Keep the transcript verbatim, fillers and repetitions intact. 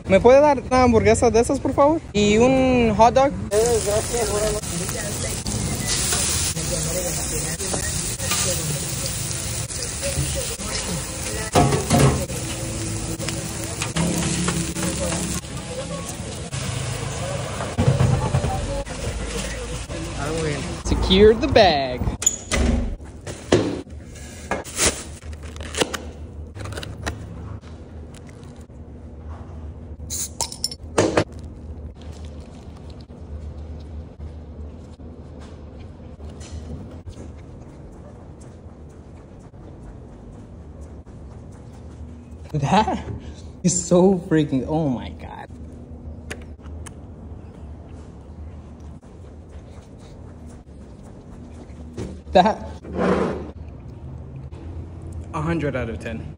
¿Me puede dar una hamburguesa de esas, por favor? Y un hot dog. Secure the bag. That is so freaking, oh my God. That, a hundred out of ten.